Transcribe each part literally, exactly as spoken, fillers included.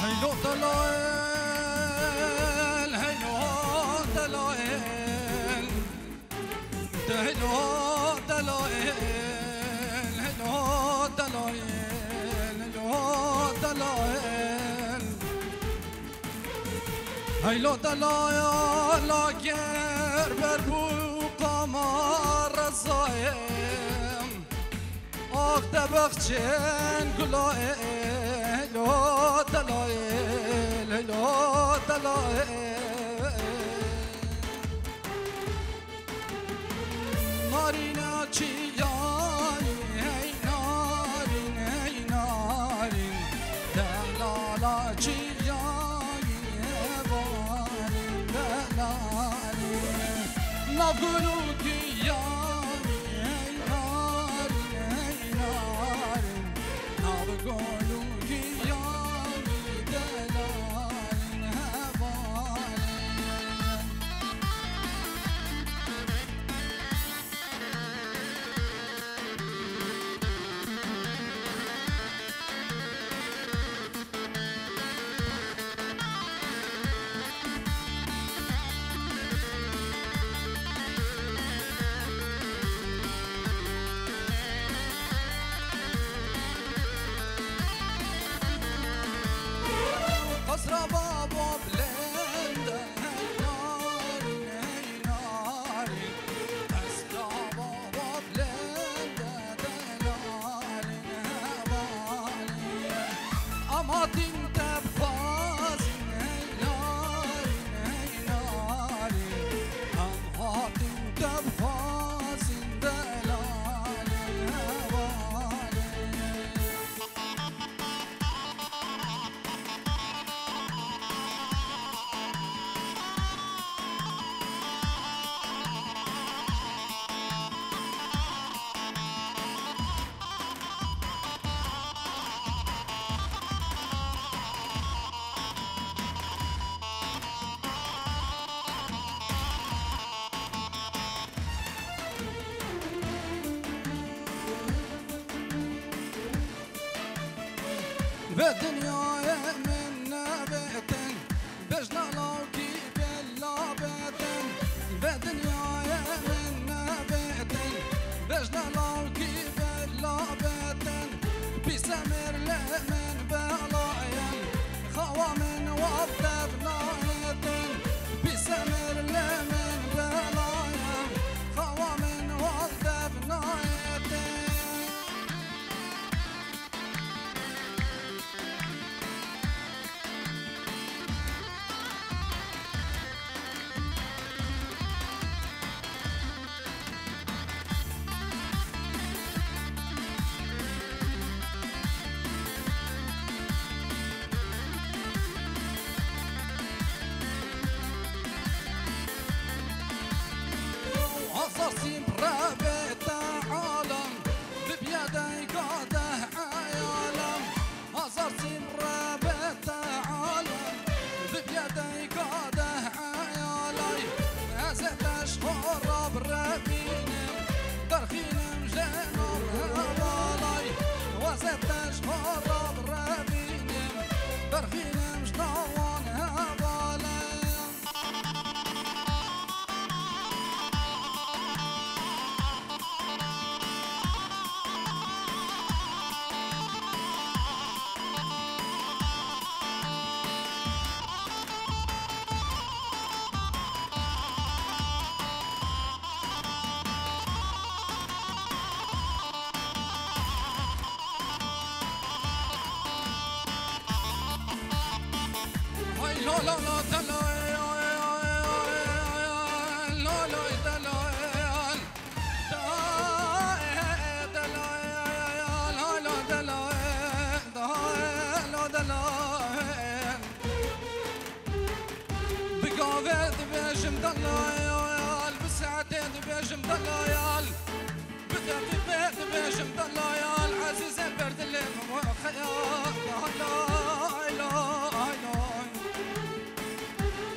هيلو دلائل هيلو دلائل هيلو دلائل هيلو دلائل هيلو دلائل هيلو دلائل لاجر بربو قمر الزايم آخده بخشن گلائل هیلو دلائل هیلو دلائل نارین چیانی هی نارین هی نارین دلالا چیانی هوارین دلالین نگلو دیانی هی نارین هی نارین نگلو قصر بابا بلند هی نارین هی نارین قصر بابا بلند دلالین هوالین امادین تبازین هی نارین هی نارین امادین تبازین دلالین هوالین بالدنيا من بيتن بجنا لوكي بلا بيتن بالدنيا من بيتن بجنا لوكي بلا بيتن بسمر لمن بلاين خوا من وضع بنايتن بسمر لمن بلاين خوا من وضع بنايتن عصاصين برابط عالم ببيدي قاده عالم عصاصين برابط عالم ببيدي قاده عالي هزت اشهر برابينم درخينم جنوب هوالي وزت اشهر برابينم درخينم جنوان هوالي لا لا لا دلائل لا لا دلائل دلائل لا دلائل لا دلائل بقاعد بيجم دلائل بساعتين بيجم دلائل بدأت بيت بيجم دلائل عزيز البرد اللي خيال لا لا لا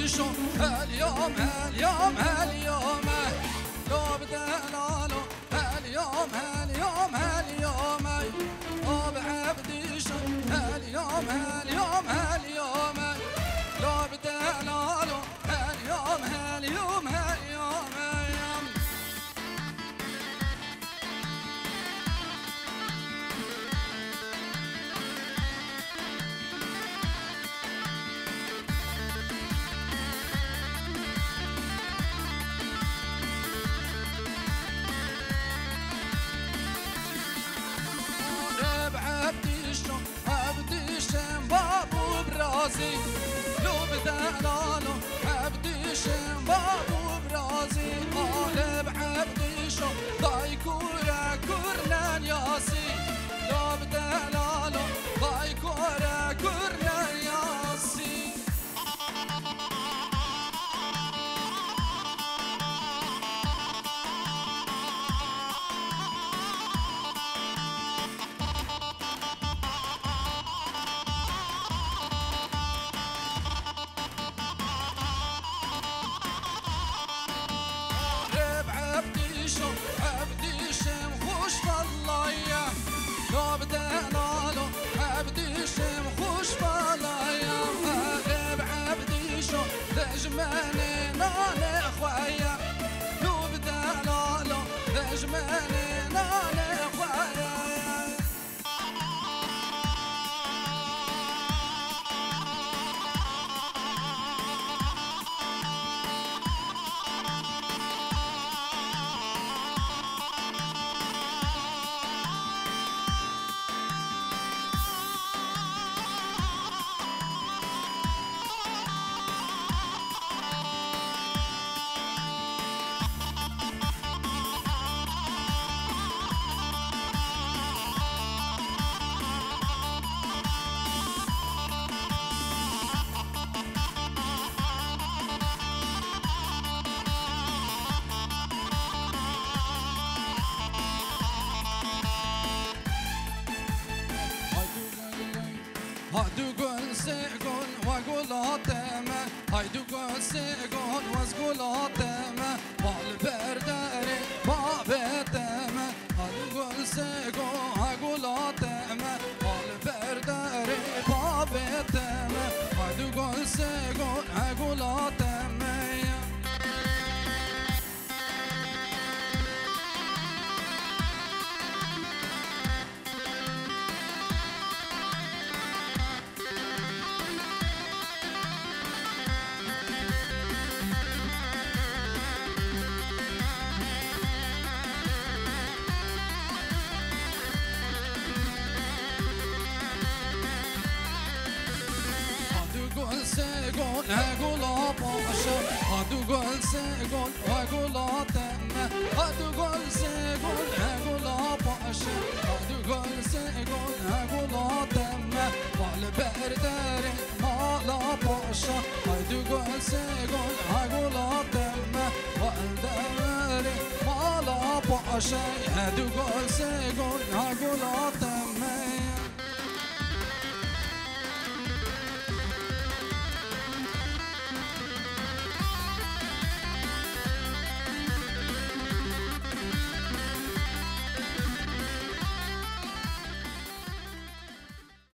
شو هاليوم هاليوم هاليوم لو بدلالو هاليوم هاليوم هاليوم لو بعبدي شو هاليوم هاليوم هاليوم لو بدلالو هاليوم هاليوم هاليوم برازي لو بدلالو عبدي شم بابو برازي قالب عبدي شو ضاي كورا كورنا ياسي لو بدلالو ضاي كورا كورنا ياسي عبدي شم خوش فالله لو بدلالو عبدي شم خوش فالله غيب عبدي شو دجماني ناني خوايا لو بدلالو دجماني ناني خوايا هادو قول سيقول وقول هاتما هايدو قول سيقول وقول هاتما بالبرداري بابتما هادو قول سيقول وقول هاتما بالبرداري بابتما هادو قول سيقول وقول هاتما سيقول هقول باشا هادو قول سيقول وقول تما هادو قول سيقول هقول باشا هادو قول سيقول هقول تما والبرداري مالا باشا هادو قول سيقول هقول تما والبرداري مالا باشا هادو قول سيقول هقول تما